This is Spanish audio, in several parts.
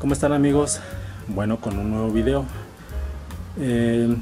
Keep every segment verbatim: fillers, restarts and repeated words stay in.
¿Cómo están, amigos? Bueno, con un nuevo video. Eh,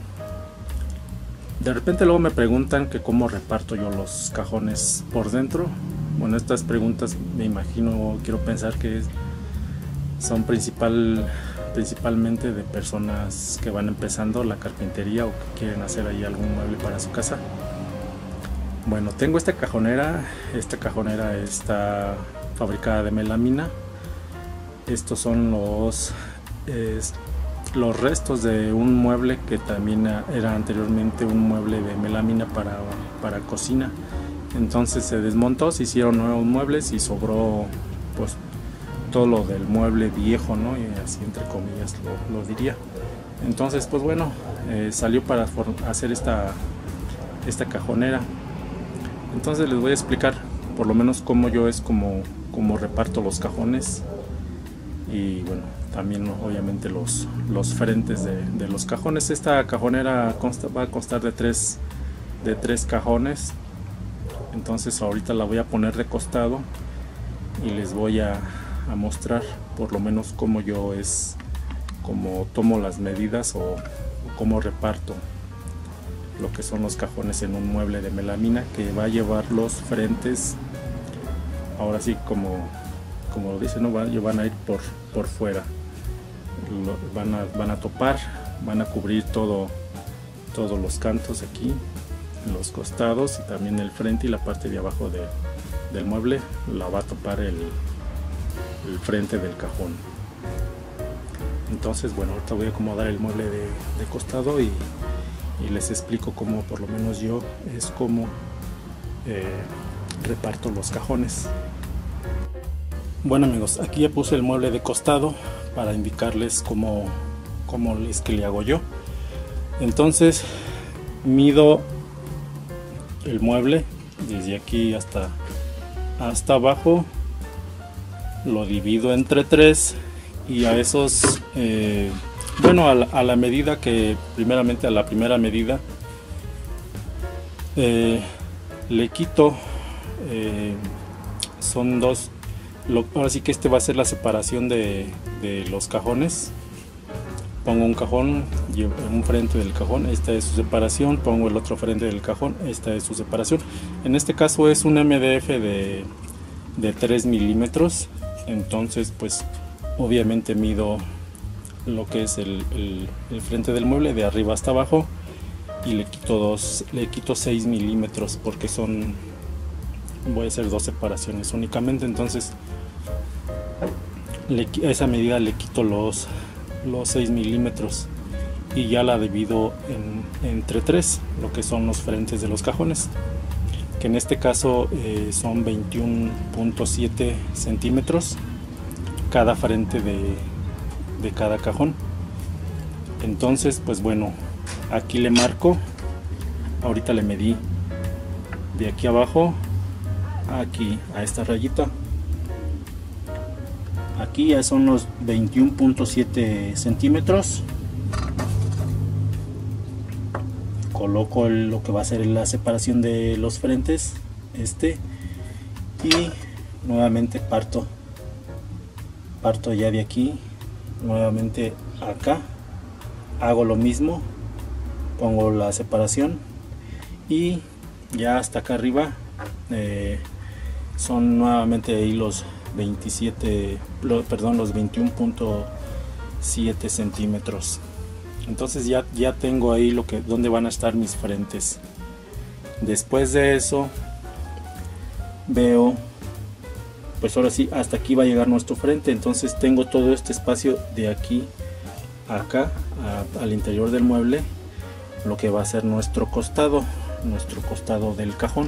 de repente luego me preguntan que cómo reparto yo los cajones por dentro. Bueno, estas preguntas me imagino, quiero pensar que son principal, principalmente de personas que van empezando la carpintería o que quieren hacer ahí algún mueble para su casa. Bueno, tengo esta cajonera. Esta cajonera está fabricada de melamina. Estos son los, eh, los restos de un mueble que también era anteriormente un mueble de melamina para, para cocina. Entonces se desmontó, se hicieron nuevos muebles y sobró pues todo lo del mueble viejo, ¿no? Y así entre comillas lo, lo diría. Entonces pues bueno, eh, salió para hacer esta, esta cajonera. Entonces les voy a explicar por lo menos cómo yo es como, como reparto los cajones. Y bueno, también obviamente los, los frentes de, de los cajones. Esta cajonera consta, va a constar de tres, de tres cajones. Entonces ahorita la voy a poner de costado y les voy a, a mostrar por lo menos cómo yo es, cómo tomo las medidas o, o cómo reparto lo que son los cajones en un mueble de melamina que va a llevar los frentes. Ahora sí, como como lo dicen, ¿no? van, van a ir por, por fuera, lo, van, a, van a topar, van a cubrir todo, todos los cantos aquí, los costados y también el frente, y la parte de abajo de, del mueble la va a topar el, el frente del cajón. Entonces bueno, ahorita voy a acomodar el mueble de, de costado y, y les explico cómo por lo menos yo es como eh, reparto los cajones. Bueno, amigos, aquí ya puse el mueble de costado para indicarles cómo, cómo es que le hago yo. Entonces mido el mueble desde aquí hasta, hasta abajo, lo divido entre tres y a esos, eh, bueno, a la, a la medida que, primeramente a la primera medida, eh, le quito, eh, son dos. Lo, ahora sí que este va a ser la separación de, de los cajones. Pongo un cajón, un frente del cajón, esta es su separación. Pongo el otro frente del cajón, esta es su separación. En este caso es un M D F de, de tres milímetros. Entonces pues obviamente mido lo que es el, el, el frente del mueble de arriba hasta abajo y le quito dos, le quito seis milímetros porque son, voy a hacer dos separaciones únicamente. Entonces le, a esa medida le quito los, los seis milímetros y ya la divido en, entre tres, lo que son los frentes de los cajones, que en este caso eh, son veintiuno punto siete centímetros cada frente de, de cada cajón. Entonces pues bueno, aquí le marco, ahorita le medí de aquí abajo aquí a esta rayita, aquí ya son los veintiuno punto siete centímetros. Coloco el, lo que va a ser la separación de los frentes, este, y nuevamente parto parto ya de aquí nuevamente acá, hago lo mismo, pongo la separación y ya hasta acá arriba eh, son nuevamente ahí los veintisiete, perdón, los veintiuno punto siete centímetros. Entonces ya, ya tengo ahí lo que, donde van a estar mis frentes. Después de eso veo, pues ahora sí, hasta aquí va a llegar nuestro frente. Entonces tengo todo este espacio de aquí a acá, a, al interior del mueble, lo que va a ser nuestro costado, nuestro costado del cajón.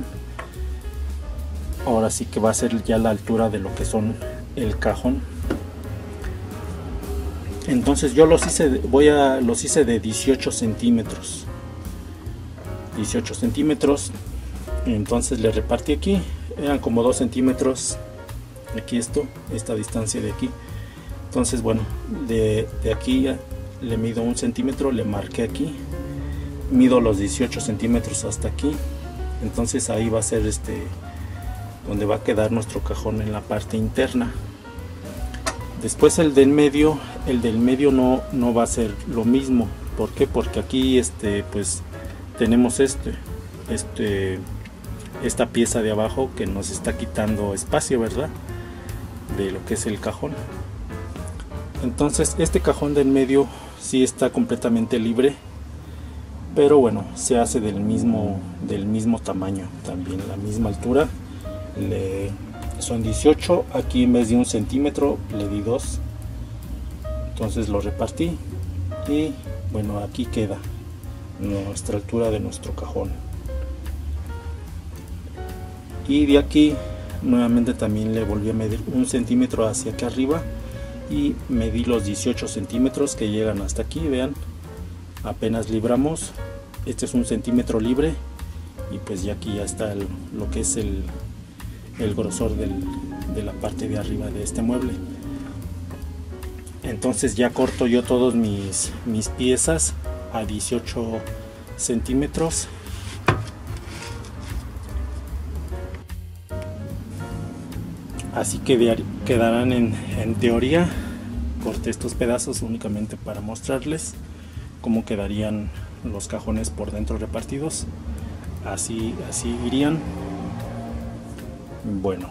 Ahora sí que va a ser ya la altura de lo que son el cajón. Entonces yo los hice, voy a los hice de dieciocho centímetros. dieciocho centímetros. Entonces le repartí aquí, eran como dos centímetros. Aquí esto, esta distancia de aquí. Entonces bueno, de, de aquí ya le mido un centímetro, le marqué aquí. Mido los dieciocho centímetros hasta aquí. Entonces ahí va a ser este donde va a quedar nuestro cajón en la parte interna. Después el del medio, el del medio no, no va a ser lo mismo. ¿Por qué? Porque aquí este pues tenemos este, este esta pieza de abajo que nos está quitando espacio, ¿verdad? De lo que es el cajón. Entonces este cajón del medio sí está completamente libre, pero bueno, se hace del mismo del mismo tamaño, también la misma altura. Le, son dieciocho, aquí en vez de un centímetro le di dos, entonces lo repartí y bueno, aquí queda nuestra altura de nuestro cajón. Y de aquí nuevamente también le volví a medir un centímetro hacia aquí arriba y medí los dieciocho centímetros que llegan hasta aquí. Vean, apenas libramos, este es un centímetro libre y pues ya aquí ya está el, lo que es el, el grosor del, de la parte de arriba de este mueble. Entonces ya corto yo todos mis, mis piezas a dieciocho centímetros. Así que quedarán en, en teoría. Corté estos pedazos únicamente para mostrarles cómo quedarían los cajones por dentro repartidos. Así, así irían. Bueno,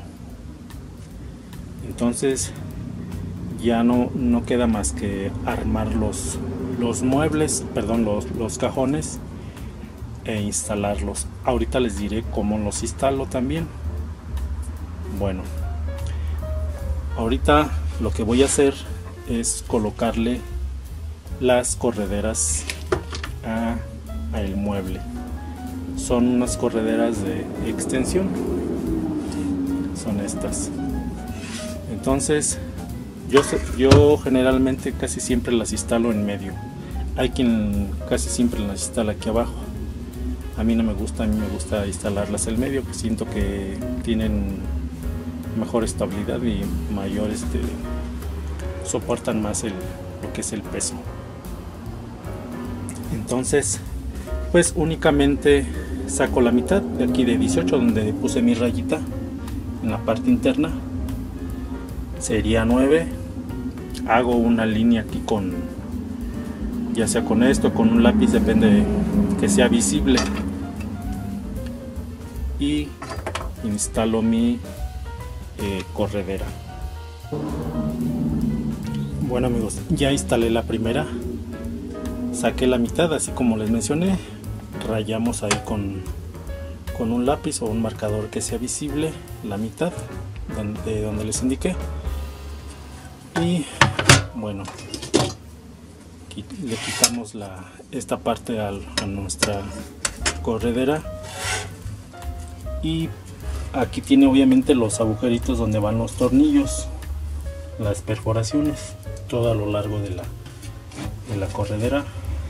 entonces ya no, no queda más que armar los, los muebles, perdón, los, los cajones e instalarlos. Ahorita les diré cómo los instalo también. Bueno, ahorita lo que voy a hacer es colocarle las correderas a, a el mueble. Son unas correderas de extensión, son estas. Entonces yo, yo generalmente casi siempre las instalo en medio. Hay quien casi siempre las instala aquí abajo. A mí no me gusta, a mí me gusta instalarlas en medio, pues siento que tienen mejor estabilidad y mayor este, soportan más el, lo que es el peso. Entonces pues únicamente saco la mitad de aquí de dieciocho, donde puse mi rayita en la parte interna, sería nueve. Hago una línea aquí con, ya sea con esto, con un lápiz, depende de que sea visible, y instalo mi eh, corredera. Bueno amigos, ya instalé la primera, saqué la mitad así como les mencioné, rayamos ahí con, con un lápiz o un marcador que sea visible la mitad de donde les indiqué. Y bueno, le quitamos la, esta parte al, a nuestra corredera, y aquí tiene obviamente los agujeritos donde van los tornillos, las perforaciones, todo a lo largo de la, de la corredera.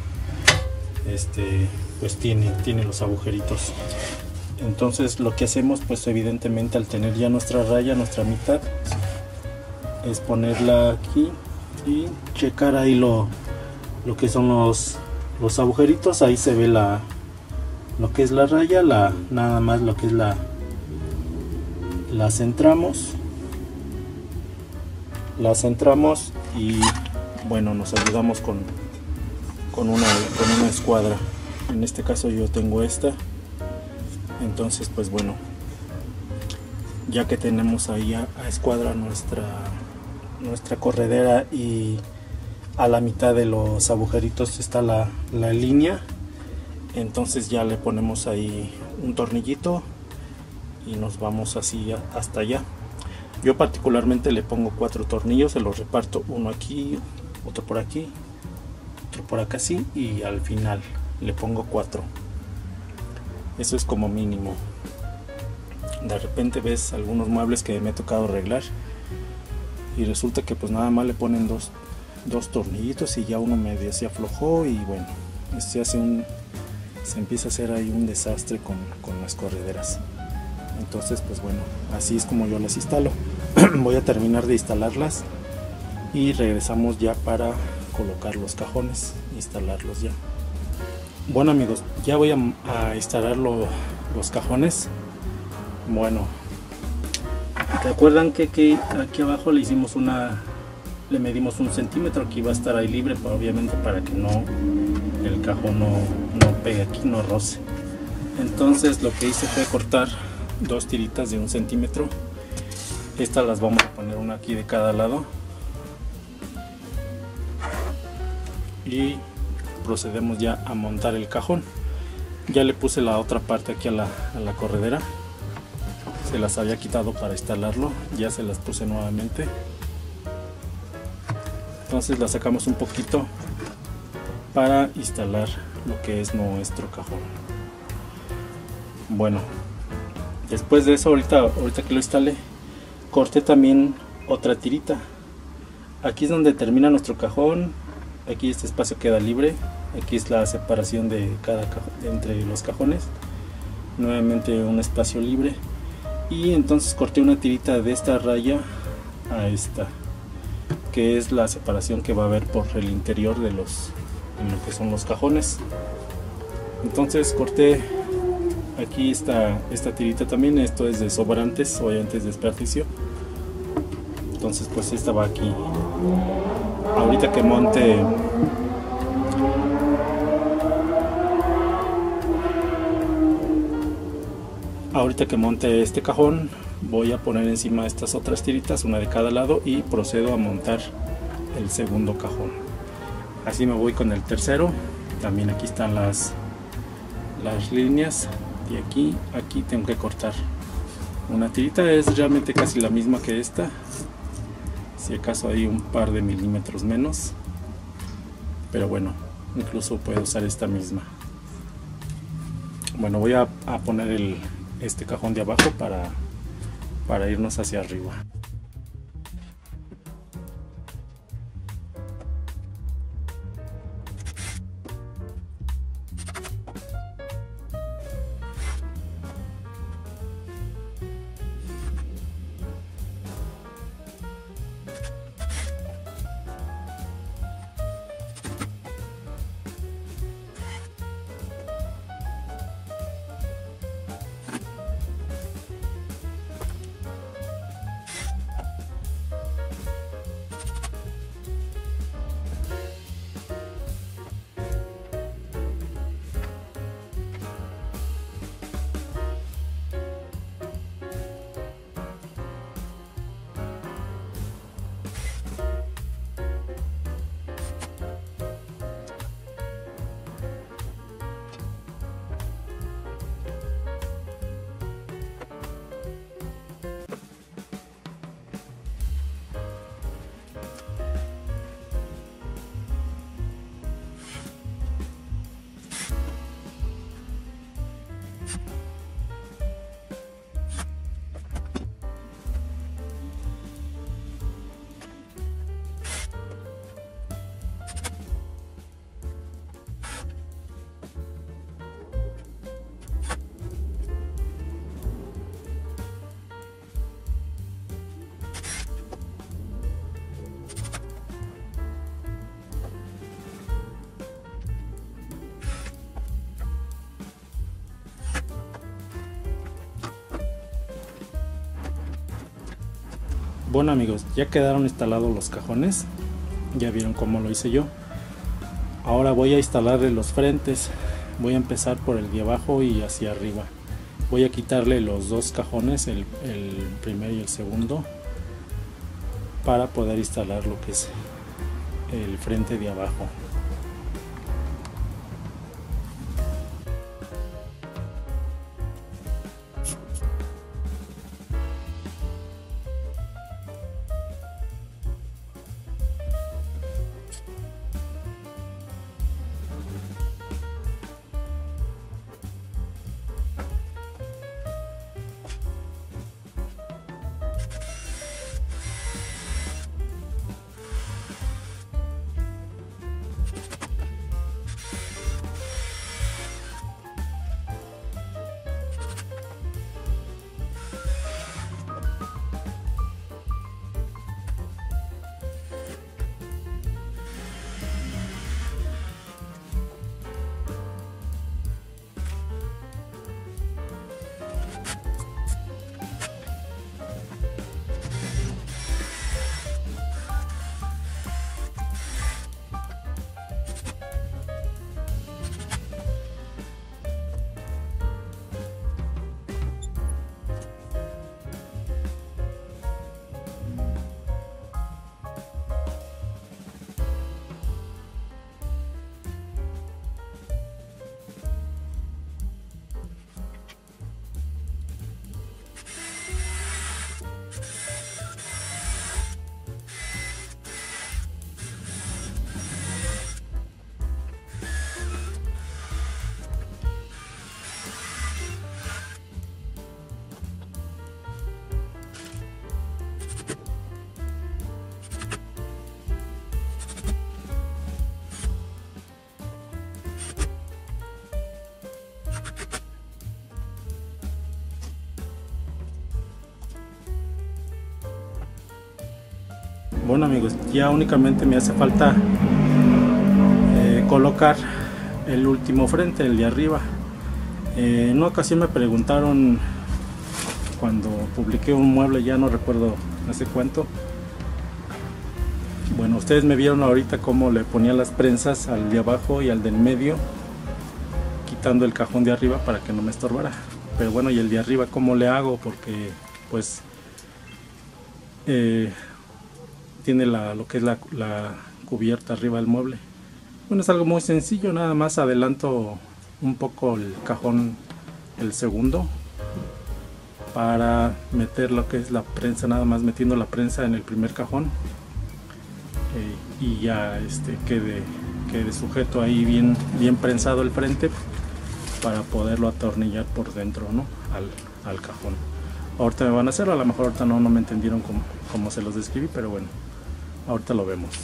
Este pues tiene, tiene los agujeritos. Entonces lo que hacemos pues evidentemente al tener ya nuestra raya, nuestra mitad, es ponerla aquí y checar ahí lo, lo que son los, los agujeritos. Ahí se ve la, lo que es la raya, la, nada más lo que es la, la centramos, la centramos y bueno, nos ayudamos con, con, una, con una escuadra. En este caso yo tengo esta. Entonces pues bueno, ya que tenemos ahí a, a escuadra nuestra nuestra corredera y a la mitad de los agujeritos está la, la línea, entonces ya le ponemos ahí un tornillito y nos vamos así hasta allá. Yo particularmente le pongo cuatro tornillos, se los reparto, uno aquí, otro por aquí, otro por acá así, y al final le pongo cuatro. Eso es como mínimo. De repente ves algunos muebles que me ha tocado arreglar y resulta que pues nada más le ponen dos, dos tornillitos y ya uno medio se aflojó y bueno, se hace un, se empieza a hacer ahí un desastre con, con las correderas. Entonces pues bueno, así es como yo las instalo. Voy a terminar de instalarlas y regresamos ya para colocar los cajones, instalarlos ya. Bueno amigos, ya voy a, a instalar lo, los cajones. Bueno, recuerdan que aquí, aquí abajo le hicimos una, le medimos un centímetro. Aquí va a estar ahí libre, obviamente, para que no el cajón no, no pegue aquí, no roce. Entonces lo que hice fue cortar dos tiritas de un centímetro. Estas las vamos a poner una aquí de cada lado y procedemos ya a montar el cajón. Ya le puse la otra parte aquí a la, a la corredera, se las había quitado para instalarlo, ya se las puse nuevamente. Entonces la sacamos un poquito para instalar lo que es nuestro cajón. Bueno, después de eso, ahorita, ahorita que lo instalé, corté también otra tirita. Aquí es donde termina nuestro cajón. Aquí este espacio queda libre. Aquí es la separación de cada cajón, entre los cajones. Nuevamente un espacio libre. Y entonces corté una tirita de esta raya a esta, que es la separación que va a haber por el interior de los, de lo que son los cajones. Entonces corté aquí esta, esta tirita también. Esto es de sobrantes, obviamente es desperdicio. Entonces pues esta va aquí. Ahorita que monte ahorita que monte este cajón, voy a poner encima estas otras tiritas, una de cada lado, y procedo a montar el segundo cajón. Así me voy con el tercero. También aquí están las las líneas, y aquí aquí tengo que cortar una tirita. Es realmente casi la misma que esta, si acaso hay un par de milímetros menos, pero bueno, incluso puedo usar esta misma. Bueno, voy a, a poner el, este cajón de abajo para, para irnos hacia arriba. Bueno amigos, ya quedaron instalados los cajones, ya vieron cómo lo hice yo. Ahora voy a instalarle los frentes. Voy a empezar por el de abajo y hacia arriba. Voy a quitarle los dos cajones, el, el primero y el segundo, para poder instalar lo que es el frente de abajo. Bueno amigos, ya únicamente me hace falta eh, colocar el último frente, el de arriba. Eh, en una ocasión me preguntaron cuando publiqué un mueble, ya no recuerdo hace cuánto. Bueno, ustedes me vieron ahorita cómo le ponía las prensas al de abajo y al del medio, quitando el cajón de arriba para que no me estorbara. Pero bueno, y el de arriba cómo le hago, porque pues eh, tiene la, lo que es la, la cubierta arriba del mueble. Bueno, es algo muy sencillo, nada más adelanto un poco el cajón, el segundo, para meter lo que es la prensa, nada más metiendo la prensa en el primer cajón eh, y ya este quede, quede sujeto ahí bien, bien prensado el frente para poderlo atornillar por dentro, ¿no? al, al cajón. Ahorita me van a hacerlo, a lo mejor ahorita no, no me entendieron cómo, cómo se los describí, pero bueno, ahorita lo vemos.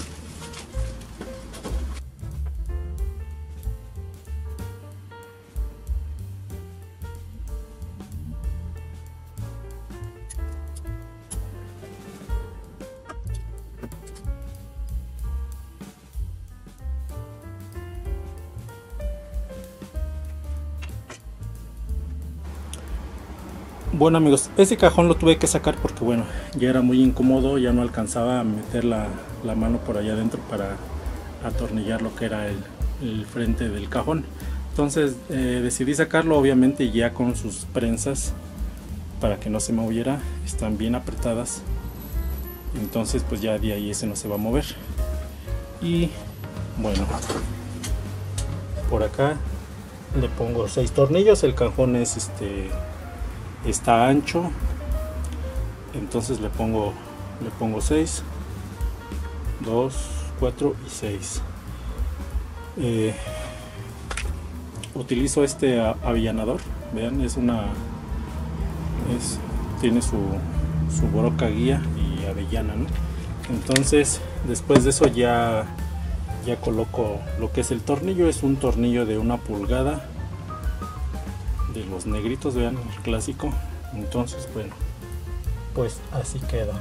Bueno amigos, ese cajón lo tuve que sacar porque bueno, ya era muy incómodo, ya no alcanzaba a meter la, la mano por allá adentro para atornillar lo que era el, el frente del cajón. Entonces eh, decidí sacarlo, obviamente ya con sus prensas para que no se moviera, están bien apretadas. Entonces pues ya de ahí ese no se va a mover. Y bueno, por acá le pongo seis tornillos, el cajón es este... está ancho, entonces le pongo le pongo seis, dos, cuatro y seis. Eh, utilizo este avillanador, vean, es una es, tiene su, su broca guía y avellana, ¿no? Entonces después de eso ya ya coloco lo que es el tornillo, es un tornillo de una pulgada, de los negritos, vean, el clásico. Entonces bueno, pues así queda.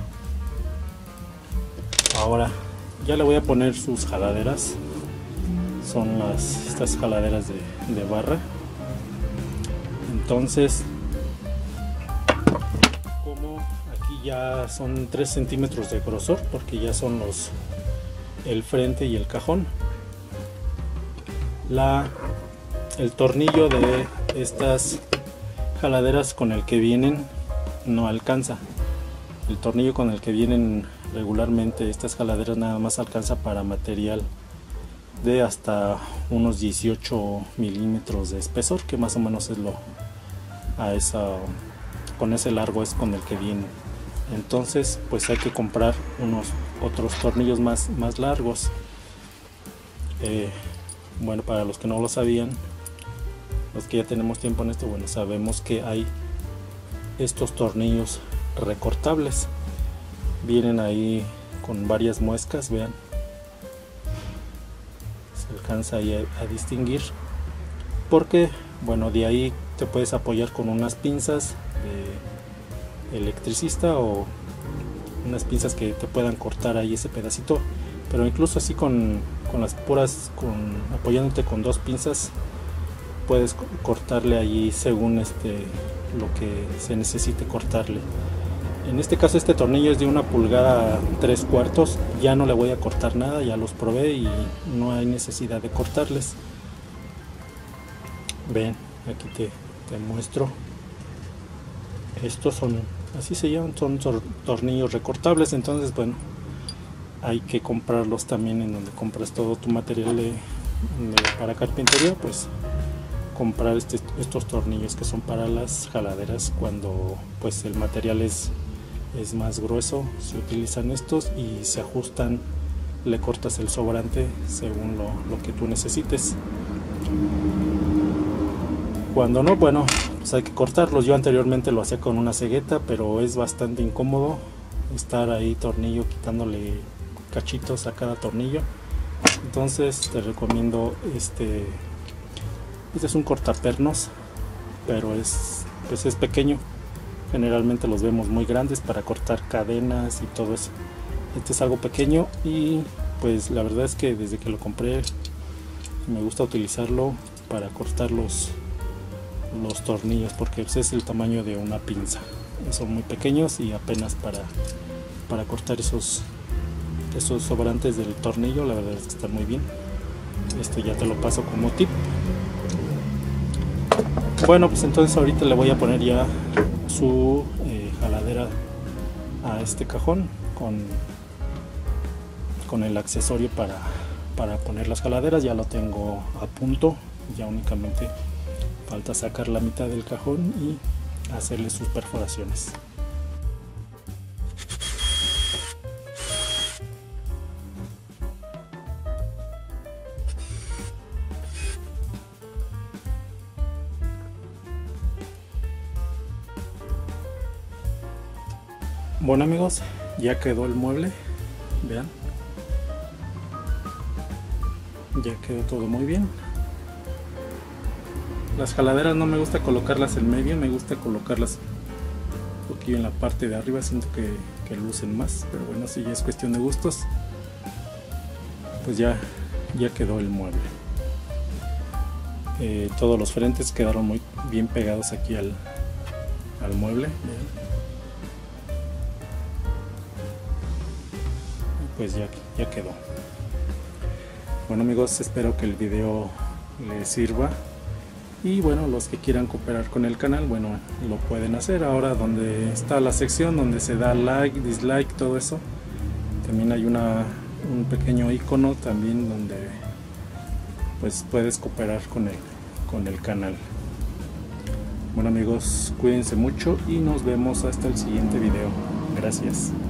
Ahora ya le voy a poner sus jaladeras, son las estas jaladeras de, de barra. Entonces como aquí ya son tres centímetros de grosor, porque ya son los el frente y el cajón, la el tornillo de estas jaladeras con el que vienen no alcanza. El tornillo con el que vienen regularmente estas jaladeras nada más alcanza para material de hasta unos dieciocho milímetros de espesor, que más o menos es lo a esa con ese largo es con el que viene. Entonces pues hay que comprar unos otros tornillos más, más largos. Eh, bueno, para los que no lo sabían, los que ya tenemos tiempo en esto, bueno, sabemos que hay estos tornillos recortables, vienen ahí con varias muescas, vean, se alcanza ahí a, a distinguir, porque bueno, de ahí te puedes apoyar con unas pinzas de electricista o unas pinzas que te puedan cortar ahí ese pedacito, pero incluso así con, con las puras, con apoyándote con dos pinzas, puedes cortarle allí según este lo que se necesite cortarle. En este caso este tornillo es de una pulgada tres cuartos, ya no le voy a cortar nada, ya los probé y no hay necesidad de cortarles. Ven, aquí te, te muestro, estos son, así se llaman, son tor tornillos recortables. Entonces bueno, hay que comprarlos también en donde compras todo tu material de, de, para carpintería, pues comprar este, estos tornillos que son para las jaladeras. Cuando pues el material es, es más grueso, se utilizan estos y se ajustan, le cortas el sobrante según lo, lo que tú necesites. Cuando no, bueno, pues hay que cortarlos. Yo anteriormente lo hacía con una cegueta, pero es bastante incómodo estar ahí tornillo quitándole cachitos a cada tornillo. Entonces te recomiendo este este es un cortapernos, pero es pues es pequeño. Generalmente los vemos muy grandes para cortar cadenas y todo eso. Este es algo pequeño y pues la verdad es que desde que lo compré me gusta utilizarlo para cortar los, los tornillos, porque pues, es el tamaño de una pinza. Son muy pequeños y apenas para, para cortar esos, esos sobrantes del tornillo. La verdad es que está muy bien. Esto ya te lo paso como tip. Bueno, pues entonces ahorita le voy a poner ya su eh, jaladera a este cajón con, con el accesorio para, para poner las jaladeras. Ya lo tengo a punto, ya únicamente falta sacar la mitad del cajón y hacerle sus perforaciones. Bueno amigos, ya quedó el mueble, vean, ya quedó todo muy bien. Las jaladeras no me gusta colocarlas en medio, me gusta colocarlas un poquillo en la parte de arriba, siento que, que lucen más, pero bueno, si ya es cuestión de gustos, pues ya, ya quedó el mueble. Eh, todos los frentes quedaron muy bien pegados aquí al, al mueble, vean. Pues ya, ya quedó. Bueno amigos, espero que el video les sirva y bueno, los que quieran cooperar con el canal, bueno, lo pueden hacer. Ahora donde está la sección donde se da like, dislike, todo eso, también hay una, un pequeño icono también donde pues puedes cooperar con el, con el canal. Bueno amigos, cuídense mucho y nos vemos hasta el siguiente video. Gracias.